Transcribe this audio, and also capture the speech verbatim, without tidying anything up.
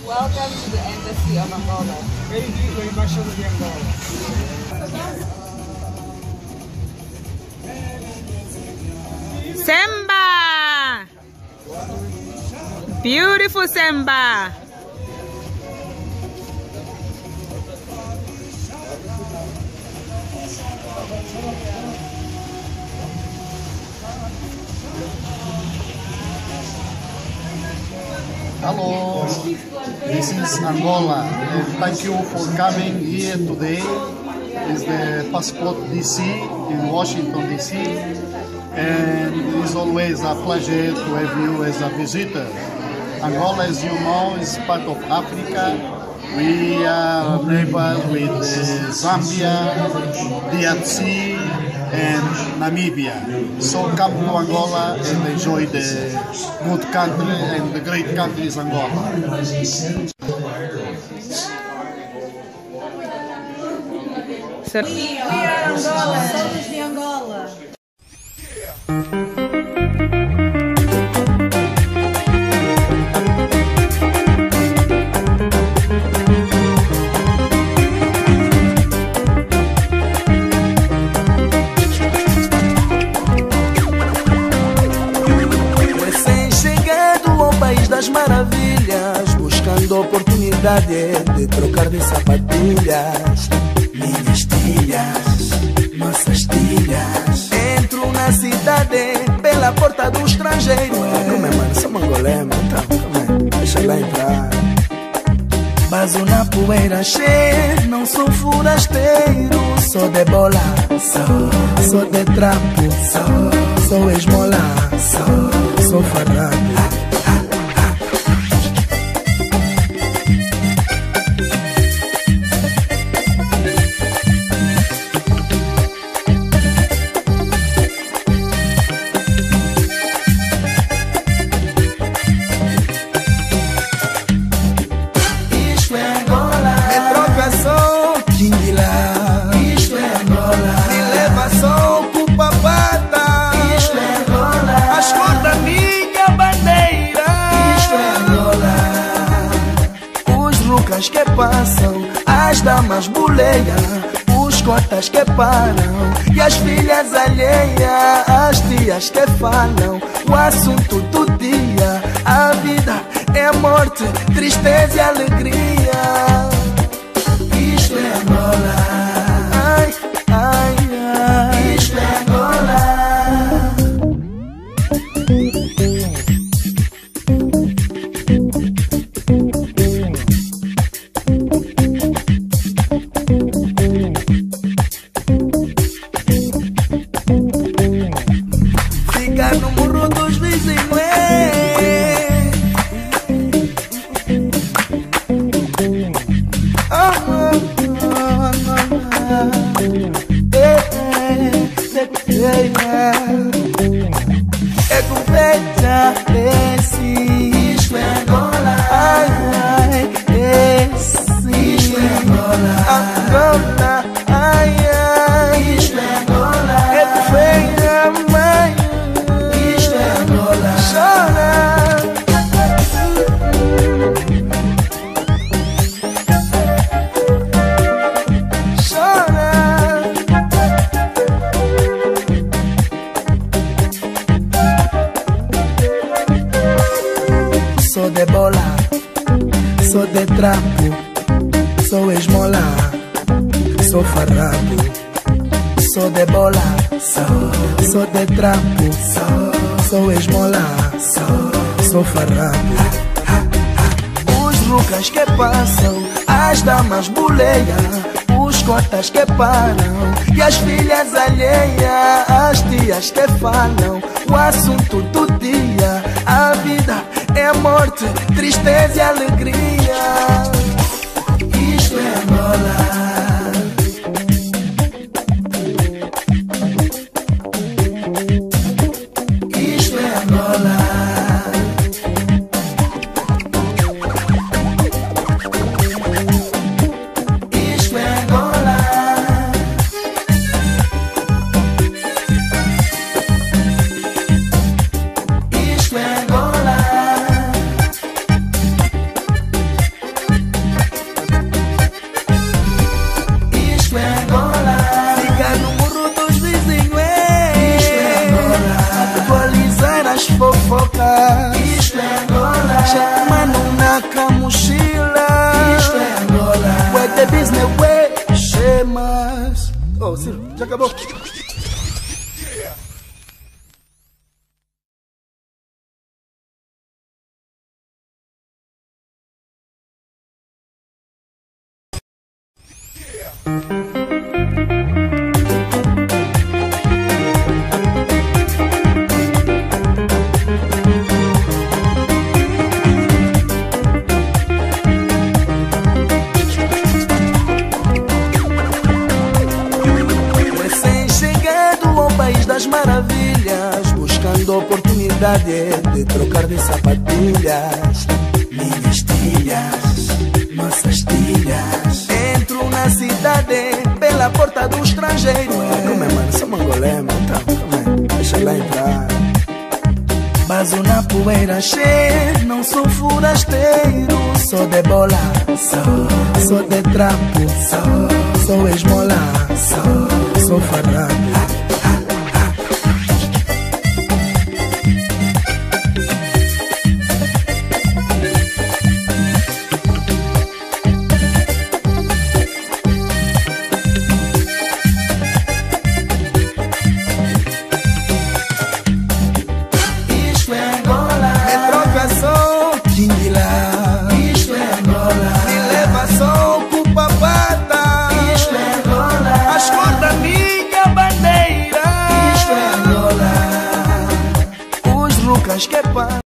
Welcome to the Embassy of Angola. Bem-vindo à Embaixada de Angola. Semba! Beautiful Semba! Hello, this is Angola, and thank you for coming here today. It's the Passport D C in Washington D C, and it's always a pleasure to have you as a visitor. Angola, as you know, is part of Africa. We are neighbors with uh, Zambia, D R C, and Namibia. So come to Angola and enjoy the good country and the great country is Angola. We are Angola, somos de Angola. Das maravilhas, buscando oportunidade de trocar de sapatilhas, minhas tilhas, nossas tilhas. Entro na cidade pela porta do estrangeiro. Como é, mano? Sou mangolé, mano. Então, como é? Deixa lá entrar. Baso na poeira cheia, não sou forasteiro. Sou de bola, sou, sou de trapo, sou, sou esmola, sou, sou farrapo. Que passam, as damas boleiam, os cotas que param e as filhas alheias, as tias que falam o assunto do dia. A vida é morte, tristeza e alegria. Isto é Angola, ai, ai, ai. Isto é Angola. É com feita esse. Isto é Angola. Ai, ai, esse. Isto é Angola. Angola, ai, ai. Isto é Angola. É com feita, mãe. Isto é Angola. Chora. Sou de bola, sou de trapo, sou esmola, sou farrapo. Sou de bola, sou, sou de trapo, sou, sou esmola, sou, sou farrapo. Os rucas que passam, as damas boleiam, os cotas que param e as filhas alheias, as tias que falam o assunto do dia. A vida é morte, tristeza e alegria. Isto é Angola. Isto é Angola. Isto é Angola. Isto é Angola. acabou. Das maravilhas, buscando oportunidade de trocar de sapatilhas. Minhas tilhas, nossas tilhas. Entro na cidade pela porta do estrangeiro. Como é, mano? Somos angolano, então, como é? Deixa lá entrar. Baso na poeira cheia, não sou forasteiro. Sou de bola, sou, sou de trapo, sou, sou esmola, sou, sou farrapo.